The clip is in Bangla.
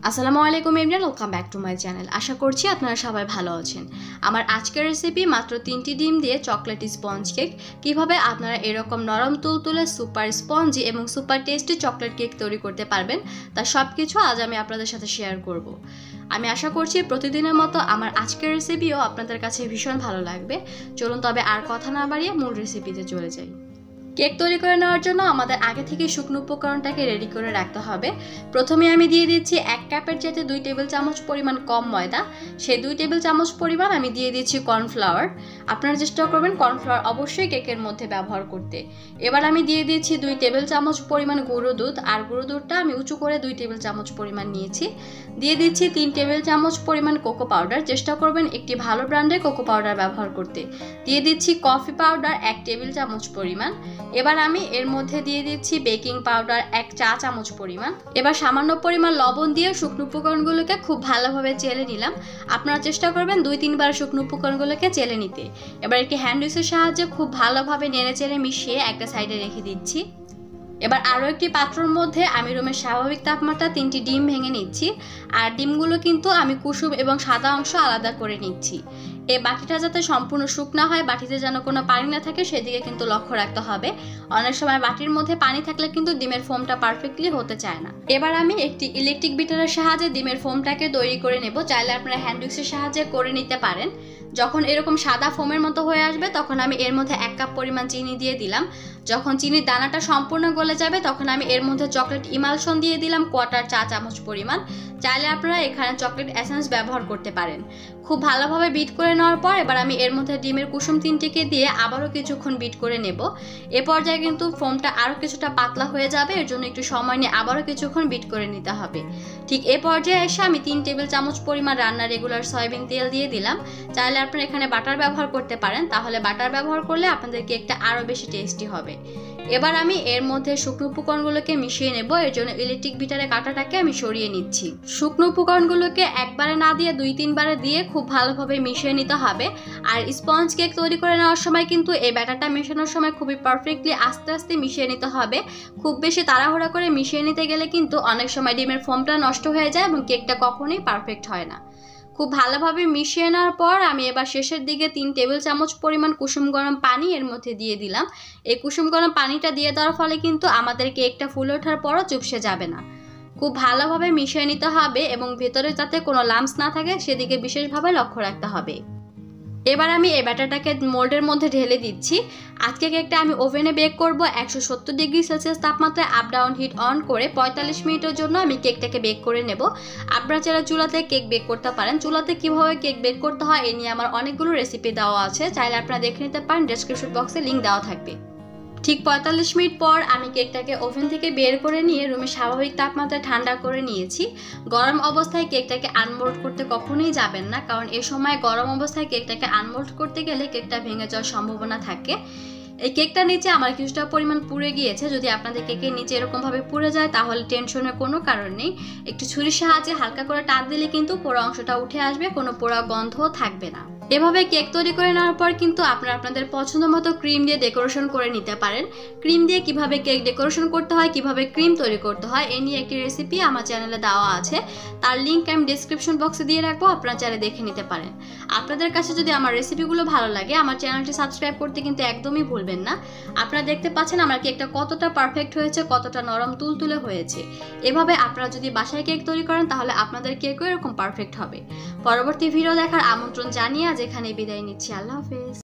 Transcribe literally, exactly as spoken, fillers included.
আসসালামু আলাইকুম everyone, welcome back to my channel. আশা করছি আপনারা সবাই ভালো আছেন। আমার আজকের রেসিপি মাত্র তিনটি ডিম দিয়ে চকলেট স্পঞ্জ কেক। কিভাবে আপনারা এরকম নরম তুলতুলে সুপার স্পঞ্জি এবং সুপার টেস্টি চকলেট কেক তৈরি করতে পারবেন, তার সব কিছু আজ আমি আপনাদের সাথে শেয়ার করব। আমি আশা করছি প্রতিদিনের মতো আমার আজকের রেসিপিও আপনাদের কাছে ভীষণ ভালো লাগবে। চলুন তবে আর কথা না বাড়িয়ে মূল রেসিপিতে চলে যাই। কেক তৈরি করে নেওয়ার জন্য আমাদের আগে থেকে শুকনো উপকরণটাকে রেডি করে রাখতে হবে। প্রথমে আমি দিয়ে দিচ্ছি এক কাপের চাইতে দুই টেবিল চামচ পরিমাণ কম ময়দা। সেই দুই টেবিল চামচ পরিমাণ আমি দিয়ে দিচ্ছি কর্নফ্লাওয়ার। আপনারা চেষ্টা করবেন কর্নফ্লাওয়ার অবশ্যই কেকের মধ্যে ব্যবহার করতে। এবার আমি দিয়ে দিচ্ছি দুই টেবিল চামচ পরিমাণ গুঁড়ো দুধ, আর গুঁড়ো দুধটা আমি উঁচু করে দুই টেবিল চামচ পরিমাণ নিয়েছি। দিয়ে দিচ্ছি তিন টেবিল চামচ পরিমাণ কোকো পাউডার। চেষ্টা করবেন একটি ভালো ব্র্যান্ডের কোকো পাউডার ব্যবহার করতে। দিয়ে দিচ্ছি কফি পাউডার এক টেবিল চামচ পরিমাণ। এবার আমি এর মধ্যে দিয়ে দিচ্ছি বেকিং পাউডার এক চা চামচ পরিমাণ। এবার সামান্য পরিমাণ লবণ দিয়ে শুকনো উপকরণগুলোকে খুব ভালোভাবে চেলে নিলাম। আপনারা চেষ্টা করবেন দুই তিনবার শুকনো উপকরণগুলোকে চেলে নিতে। এবার একটি হ্যান্ড উইচের সাহায্যে খুব ভালোভাবে নেড়ে চেড়ে মিশিয়ে একটা সাইডে রেখে দিচ্ছি। এবার আরও একটি পাত্রের মধ্যে আমি রুমের স্বাভাবিক তাপমাত্রা তিনটি ডিম ভেঙে নিচ্ছি। আর ডিমগুলো কিন্তু আমি কুসুম এবং সাদা অংশ আলাদা করে নিচ্ছি। এই বাটিটা যাতে সম্পূর্ণ শুকনা হয়, বাটিতে যেন কোনো পানি না থাকে সেদিকে কিন্তু লক্ষ্য রাখতে হবে। অনেক সময় বাটির মধ্যে পানি থাকলে কিন্তু ডিমের ফোমটা পারফেক্টলি হতে চায় না। এবার আমি একটি ইলেকট্রিক বিটারের সাহায্যে ডিমের ফোমটাকে তৈরি করে নেব। চাইলে আপনারা হ্যান্ড উইক্সের সাহায্যে করে নিতে পারেন। যখন এরকম সাদা ফোমের মতো হয়ে আসবে তখন আমি এর মধ্যে এক কাপ পরিমাণ চিনি দিয়ে দিলাম। যখন চিনির দানাটা সম্পূর্ণ গলে যাবে তখন আমি এর মধ্যে চকলেট ইমালশন দিয়ে দিলাম কোয়ার্টার চা চামচ পরিমাণ। চাইলে আপনারা এখানে চকলেট এসেন্স ব্যবহার করতে পারেন। খুব ভালোভাবে বিট করে নেওয়ার পর এবার আমি এর মধ্যে ডিমের কুসুম তিনটিকে দিয়ে আবারও কিছুক্ষণ বিট করে নেব। এ পর্যায়ে কিন্তু ফোমটা আরও কিছুটা পাতলা হয়ে যাবে, এর জন্য একটু সময় নিয়ে আবারও কিছুক্ষণ বিট করে নিতে হবে। ঠিক এ পর্যায়ে এসে আমি তিন টেবিল চামচ পরিমাণ রান্নার রেগুলার সয়াবিন তেল দিয়ে দিলাম। চাইলে আপনারা এখানে বাটার ব্যবহার করতে পারেন, তাহলে বাটার ব্যবহার করলে আপনাদের কেকটা আরও বেশি টেস্টি হবে। এবার আমি এর মধ্যে শুকনো উপকরণগুলোকে মিশিয়ে নেব। এর জন্য ইলেকট্রিক বিটারে কাঁটাটাকে আমি সরিয়ে নিচ্ছি। শুকনো উপকরণগুলোকে একবারে না দিয়ে দুই তিনবারে দিয়ে খুব ভালোভাবে মিশিয়ে নিতে হবে। আর স্পঞ্জ কেক তৈরি করে নেওয়ার সময় কিন্তু এই ব্যাটারটা মেশানোর সময় খুবই পারফেক্টলি আস্তে আস্তে মিশিয়ে নিতে হবে। খুব বেশি তাড়াহুড়া করে মিশিয়ে নিতে গেলে কিন্তু অনেক সময় ডিমের ফোমটা নষ্ট হয়ে যায় এবং কেকটা কখনোই পারফেক্ট হয় না। খুব ভালোভাবে মিশিয়ে নেওয়ার পর আমি এবার শেষের দিকে তিন টেবিল চামচ পরিমাণ কুসুম গরম পানি এর মধ্যে দিয়ে দিলাম। এই কুসুম গরম পানিটা দিয়ে দেওয়ার ফলে কিন্তু আমাদের কেকটা ফুলে ওঠার পরও চুপসে যাবে না। খুব ভালোভাবে মিশিয়ে নিতে হবে এবং ভেতরে যাতে কোনো লাম্পস না থাকে সেদিকে বিশেষভাবে লক্ষ্য রাখতে হবে। এবার আমি এই ব্যাটারটাকে মোল্ডের মধ্যে ঢেলে দিচ্ছি। আজকে কেকটা আমি ওভেনে বেক করব একশো সত্তর ডিগ্রি সেলসিয়াস তাপমাত্রায় আপ ডাউন হিট অন করে পঁয়তাল্লিশ মিনিটের জন্য আমি কেকটাকে বেক করে নেব। আপনারা যারা চুলাতে কেক বেক করতে পারেন, চুলাতে কিভাবে কেক বেক করতে হয় এ নিয়ে আমার অনেকগুলো রেসিপি দেওয়া আছে, চাইলে আপনারা দেখে নিতে পারেন, ডেসক্রিপশন বক্সে লিঙ্ক দেওয়া থাকবে। ঠিক পঁয়তাল্লিশ মিনিট পর আমি কেকটাকে ওভেন থেকে বের করে নিয়ে রুমের স্বাভাবিক তাপমাত্রায় ঠান্ডা করে নিয়েছি। গরম অবস্থায় কেকটাকে আনমোল্ড করতে কখনোই যাবেন না, কারণ এ সময় গরম অবস্থায় কেকটাকে আনমোল্ড করতে গেলে কেকটা ভেঙে যাওয়ার সম্ভাবনা থাকে। এই কেকটার নিচে আমার কিছুটা পরিমাণ পুড়ে গিয়েছে। যদি আপনাদের কেকের নিচে এরকমভাবে পুড়ে যায় তাহলে টেনশনের কোনো কারণ নেই। একটু ছুরির সাহায্যে হালকা করে টান দিলে কিন্তু পোড়া অংশটা উঠে আসবে, কোনো পোড়া গন্ধও থাকবে না। এভাবে কেক তৈরি করে নেওয়ার পর কিন্তু আপনারা আপনাদের পছন্দ মতো ক্রিম দিয়ে ডেকোরেশন করে নিতে পারেন। ক্রিম দিয়ে কিভাবে কেক ডেকোরেশন করতে হয়, কিভাবে ক্রিম তৈরি করতে হয় এ নিয়ে একটি রেসিপি আমার চ্যানেলে দেওয়া আছে, তার লিঙ্ক আমি ডেসক্রিপশন বক্সে দিয়ে রাখবো, আপনারা চাইলে দেখে নিতে পারেন। আপনাদের কাছে যদি আমার রেসিপিগুলো ভালো লাগে আমার চ্যানেলটি সাবস্ক্রাইব করতে কিন্তু একদমই ভুলবেন না। আপনারা দেখতে পাচ্ছেন আমার কেকটা কতটা পারফেক্ট হয়েছে, কতটা নরম তুলতুলে হয়েছে। এভাবে আপনারা যদি বাসায় কেক তৈরি করেন তাহলে আপনাদের কেকও এরকম পারফেক্ট হবে। পরবর্তী ভিডিও দেখার আমন্ত্রণ জানিয়ে আজ এখানে বিদায় নিচ্ছি। আল্লাহ হাফেজ।